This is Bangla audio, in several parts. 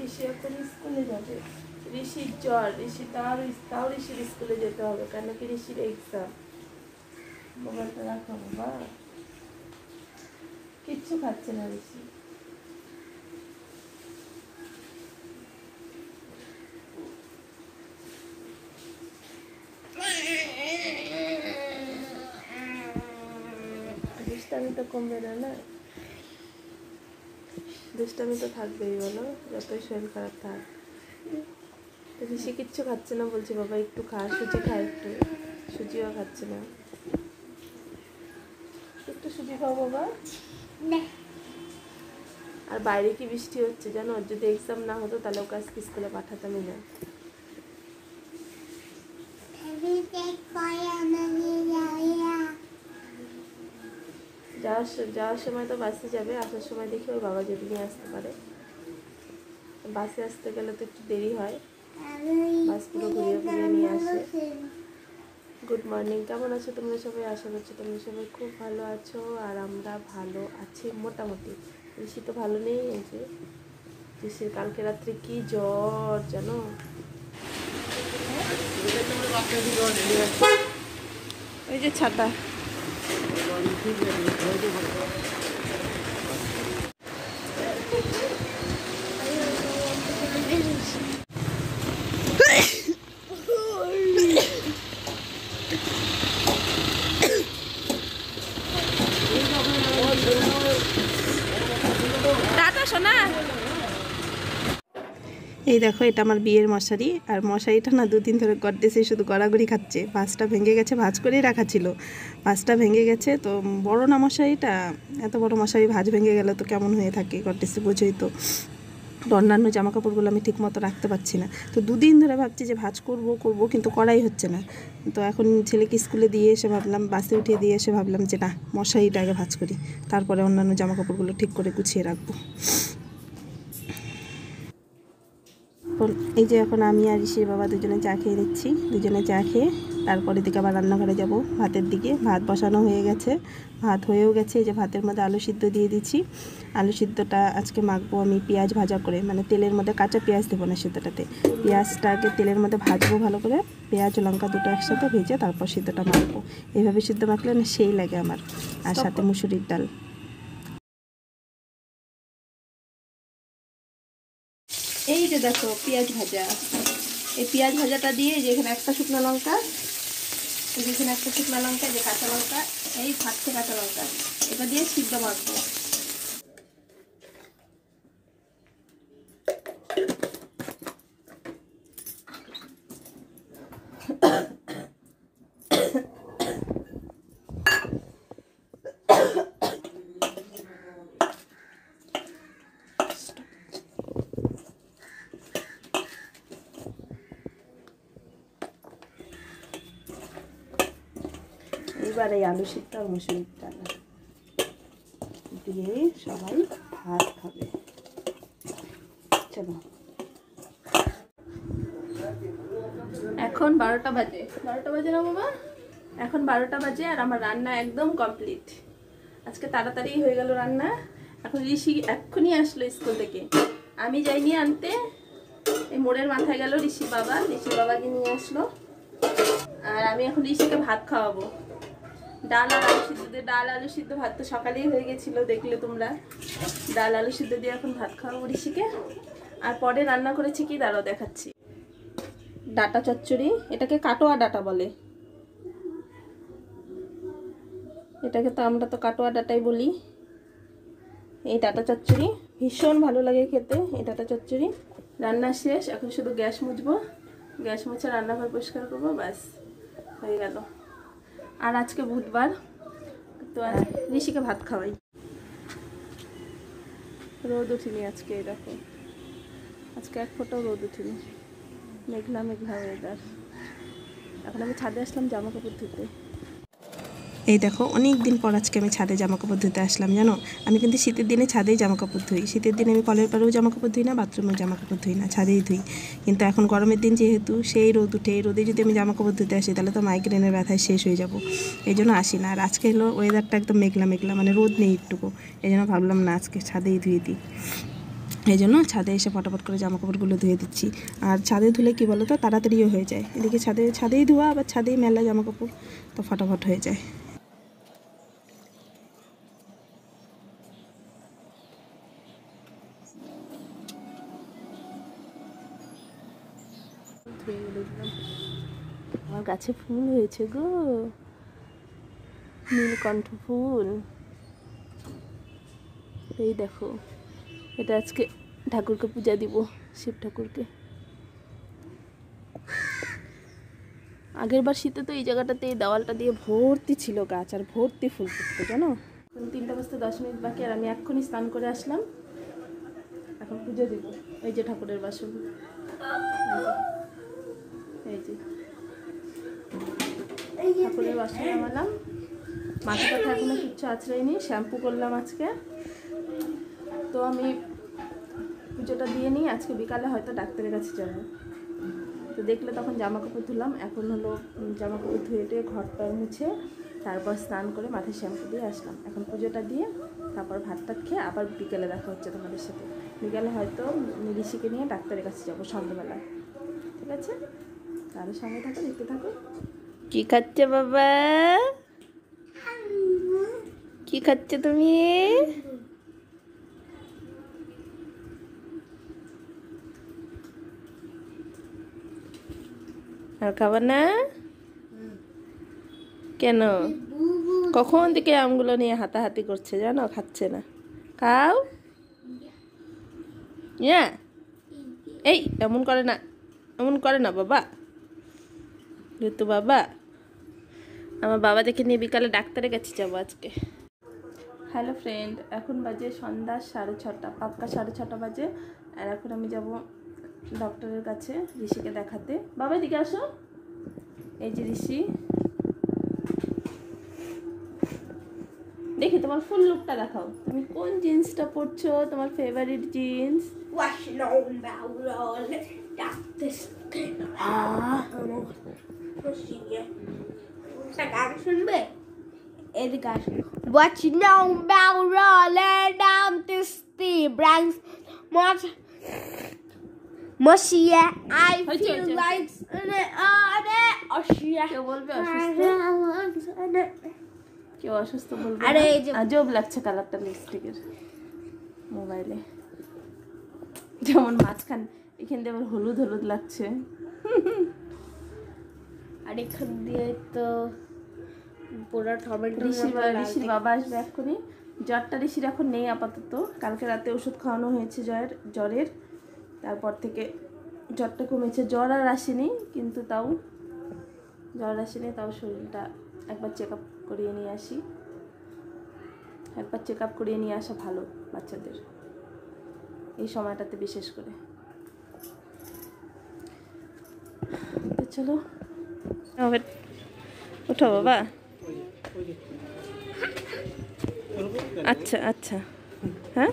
ঋষি এখন স্কুলে যাবে। ঋষির জ্বর, ঋষি তাও ঋষির স্কুলে যেতে হবে, কেন কি ঋষির এক্সাম। মোবাইলটা রাখো বাবা, কিচ্ছু খাচ্ছে না ঋষি। দুষ্টামি তো কমবে না, না দুষ্টামি তো থাকবেই, বলো যতই শরীর খারাপ থাক। ঋষি কিচ্ছু খাচ্ছে না, বলছি বাবা একটু খা, সুজি খা, একটু সুজিও খাচ্ছে না। একটু সুজি খাও বাবা। আর বাইরে কি বৃষ্টি হচ্ছে জানো, যদি এক্সাম না হতো তাহলে ওকে আজকে স্কুলে পাঠাতামই না। যাওয়ার সময় তো বাসে যাবে, আসার সময় দেখি ওর বাবা যদি নিয়ে আসতে পারে। বাসে আসতে গেলে তো একটু দেরি হয়, বাস পুরো ঘুরিয়ে ঘুরিয়ে নিয়ে আসে। গুড মর্নিং, কেমন আছো তোমরা সবাই? আশা করছি তোমরা সবাই খুব ভালো আছো, আর আমরা ভালো আছি মোটামুটি। ঋষি তো ভালো নেই, এই যে ঋষির কালকে রাত্রে কি জ্বর জানো। ওই যে ছাতা, টাটা সোনা। এই দেখো, এটা আমার বিয়ের মশারি, আর মশারিটা না দুদিন ধরে গড্ডেসে শুধু গড়াগড়ি খাচ্ছে। ভাঁজটা ভেঙে গেছে, ভাঁজ করেই রাখা ছিল, ভাঁজটা ভেঙে গেছে। তো বড় না মশারিটা, এত বড় মশারি ভাঁজ ভেঙে গেলে তো কেমন হয়ে থাকে গড্ডেসে, বোঝোই তো। অন্যান্য জামা কাপড়গুলো আমি ঠিক মতো রাখতে পারছি না। তো দুদিন ধরে ভাবছি যে ভাঁজ করবো, কিন্তু করাই হচ্ছে না। তো এখন ছেলেকে স্কুলে দিয়ে এসে ভাবলাম, বাসে উঠিয়ে দিয়ে এসে ভাবলাম যে না, মশারিটা আগে ভাঁজ করি, তারপরে অন্যান্য জামা কাপড়গুলো ঠিক করে গুছিয়ে রাখবো। এই যে এখন আমি আর ঋষির বাবা দুজনে চা খেয়ে নিচ্ছি। দুজনে চা খেয়ে তারপরে দিকে আবার রান্নাঘরে যাব, ভাতের দিকে। ভাত বসানো হয়ে গেছে, ভাত হয়েও গেছে। এই যে ভাতের মধ্যে আলু সিদ্ধ দিয়ে দিচ্ছি। আলু সিদ্ধটা আজকে মাখবো আমি পেঁয়াজ ভাজা করে, মানে তেলের মধ্যে কাঁচা পেঁয়াজ দেবো না সিদ্ধটাতে। পেঁয়াজটাকে তেলের মধ্যে ভাজবো ভালো করে, পেঁয়াজ লঙ্কা দুটো একসাথে ভেজে তারপর সিদ্ধটা মাখবো। এইভাবে সিদ্ধ মাখলে না সেই লাগে আমার। আর সাথে মুসুরির ডাল। এই যে দেখো পেঁয়াজ ভাজা, এই পেঁয়াজ ভাজাটা দিয়ে যে এখানে একটা শুকনো লঙ্কা, এখানে একটা শুকনো লঙ্কা, যে কাঁচা লঙ্কা, এই ফাটছে কাঁচা লঙ্কা, এটা দিয়ে সিদ্ধ মাখবো। এবার এই আলু সিদ্ধ আর মুসুরির ডাল দিয়ে সবাই ভাত খাবে। চলো, এখন 12টা বাজে। 12টা বাজে না বাবা? এখন 12টা বাজে, আর আমার রান্না একদম কমপ্লিট। আজকে তাড়াতাড়ি হয়ে গেল রান্না। এখন ঋষি এক্ষুনি আসলো স্কুল থেকে, আমি যাইনি আনতে। এই মোড়ের মাথায় গেল ঋষির বাবাকে নিয়ে আসলো। আর আমি এখন ঋষিকে ভাত খাওয়াবো। ডাল আলু সিদ্ধ ভাত তো সকালেই হয়ে গেছিলো, দেখলে তোমরা। ডাল আলু সিদ্ধ দিয়ে এখন ভাত খাওয়াবো ঋষিকে। আর পরে রান্না করেছি কি, দাঁড়াও দেখাচ্ছি। ডাটা চচ্চড়ি, এটাকে কাটোয়া ডাটা বলে, এটাকে তো আমরা তো কাটোয়া ডাটাই বলি। এই ডাটা চচ্চড়ি ভীষণ ভালো লাগে খেতে। এই ডাটা চচ্চড়ি রান্না শেষ, এখন শুধু গ্যাস মুছবো, গ্যাস মুছে রান্নাঘর পরিষ্কার করবো, ব্যাস হয়ে গেল। আর আজকে বুধবার, তো ঋষিকে ভাত খাওয়াই। রোদ উঠিনি আজকে, দেখো আজকে এক ফোঁটাও রোদ উঠিনি, মেঘলা মেঘলা ওয়েদার। এখন আমি ছাদে আসলাম জামা কাপড় ধুতে। এই দেখো, অনেক দিন পর আজকে আমি ছাদে জামা কাপড় ধুতে আসলাম। জানো, আমি কিন্তু শীতের দিনে ছাদেই জামা কাপড় ধুই। শীতের দিনে আমি কলের পাড়েও জামা কাপড় ধুই না, বাথরুমেও জামা কাপড় ধুই না, ছাদেই ধুই। কিন্তু এখন গরমের দিন যেহেতু, সেই রোদ উঠে, এই রোদে যদি আমি জামা কাপড় ধুতে আসি তাহলে তো মাইগ্রেনের ব্যথায় শেষ হয়ে যাব। এই জন্য আসি না। আর আজকে হলো ওয়েদারটা একদম মেঘলা মেঘলা, মানে রোদ নেই একটুকু। এই জন্য ভাবলাম না, আজকে ছাদেই ধুয়ে দিই। এই জন্য ছাদে এসে ফটাফট করে জামা কাপড়গুলো ধুয়ে দিচ্ছি। আর ছাদে ধুলে কী বলো তো, তাড়াতাড়িও হয়ে যায়। এদিকে ছাদেই ধোয়া, আবার ছাদেই মেলা জামা কাপড়, তো ফটাফট হয়ে যায়। আমার গাছে ফুল হয়েছে গো, নীলকণ্ঠ ফুল। এই দেখো, এটা আজকে ঠাকুরকে পূজা দিব, শিব ঠাকুরকে। আগের বার শীতে তো এই জায়গাটাতে, এই দেওয়ালটা দিয়ে ভর্তি ছিল গাছ, আর ভর্তি ফুল ফুটতো জানো। 3টা বাজতে 10 মিনিট বাকি, আর আমি এক্ষুনি স্নান করে আসলাম। এখন পুজো দিব। এই যে ঠাকুরের বাসন, এই যে ঠাকুরের বাসন নামালাম। মাথাটা এখনো কিচ্ছু আছড়াইনি, শ্যাম্পু করলাম আজকে। তো আমি পুজোটা দিয়ে নিই, আজকে বিকালে হয়তো ডাক্তারের কাছে যাবো। তো দেখলে তখন জামা কাপড় ধুলাম। এখন হলো জামা কাপড় ধুয়ে টুয়ে ঘরটা মুছে তারপর স্নান করে মাথায় শ্যাম্পু দিয়ে আসলাম। এখন পুজোটা দিয়ে তারপর ভাত টাত খেয়ে আবার বিকেলে দেখা হচ্ছে তোমাদের সাথে। বিকালে হয়তো ঋষিকে নিয়ে ডাক্তারের কাছে যাবো সন্ধ্যাবেলা, ঠিক আছে? তাহলে সঙ্গে থাকো, দেখতে থাকো। কি খাচ্ছে বাবা? কি খাচ্ছে তুমি? আর খাবার না কেন? কখন থেকে আমগুলো নিয়ে হাতাহাতি করছে জানো, খাচ্ছে না। খাও। এই এমন করে না, এমন করে না বাবা। ঋতু বাবা, আমার বাবা দেখে নিয়ে বিকালে ডাক্তারের কাছে যাবো আজকে। হ্যালো ফ্রেন্ড, এখন বাজে সন্ধ্যা 6:30, পাক্কা 6:30 বাজে। আর এখন আমি যাব ডক্টরের কাছে ঋষিকে দেখাতে। বাবা এদিকে আসো। এই যে ঋষি, দেখি তোমার ফুল লুকটা দেখাও। তুমি কোন জিন্সটা পরছো, তোমার ফেভারিট জিন্স? শুনবে? এদিকে আসো। Watching down barrel and down this the brands much Moshia, I feel like কেউ বলবে কেউ অসুস্থ বলবে। আরে আজব লাগছে কালারটা লিপস্টিকের মোবাইলে, যেমন মাঝখান এখান দিয়ে আবার হলুদ হলুদ লাগছে। আর এখান দিয়ে তো পুরো টমেটো। ঋষির বাবা আসবে এক্ষুনি। জ্বরটা ঋষির এখন নেই আপাতত, কালকে রাতে ওষুধ খাওয়ানো হয়েছে জ্বরের, তারপর থেকে জ্বরটা কমেছে। জ্বর আর আসেনি, কিন্তু তাও শরীরটা একবার চেক আপ করিয়ে নিয়ে আসি। একবার চেক আপ করিয়ে নিয়ে আসা ভালো বাচ্চাদের এই সময়টাতে বিশেষ করে। তো চলো উঠো বাবা। अच्छा अच्छा, हाँ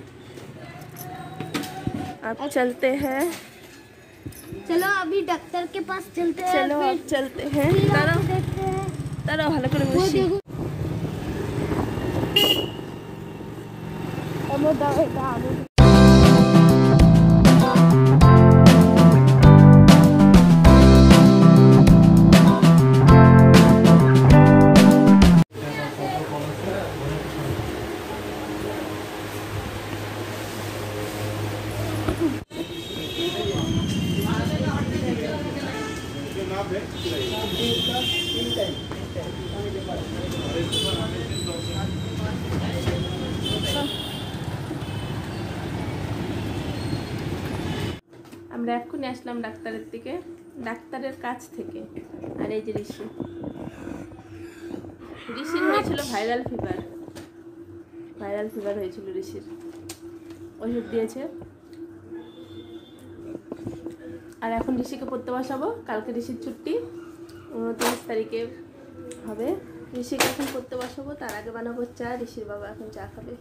अब चलते हैं। चलो अभी डॉक्टर के पास चलते हैं। चलो अब चलते हैं। तारा ভালো করে বসি। আমরা দাও আমরা এক্ষুনি আসলাম ডাক্তারের কাছ থেকে। আর এই যে ঋষির হয়েছিল ভাইরাল ফিভার হয়েছিল ঋষির, ওষুধ দিয়েছে। আর এখন ঋষিকে পড়তে বসাবো। কালকে ঋষির ছুটি, 29 তারিখে হবে। ঋষিকে এখন পড়তে বসাবো, তার আগে বানাবো চা। ঋষির বাবা এখন চা খাবে।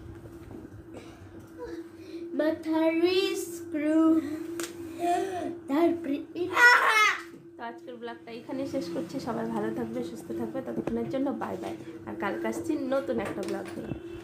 তো আজকের ব্লগটা এখানে শেষ করছি। সবাই ভালো থাকবে, সুস্থ থাকবে, ততক্ষণের জন্য বাই বাই। আর কালকে আসছি নতুন একটা ব্লগ নিয়ে।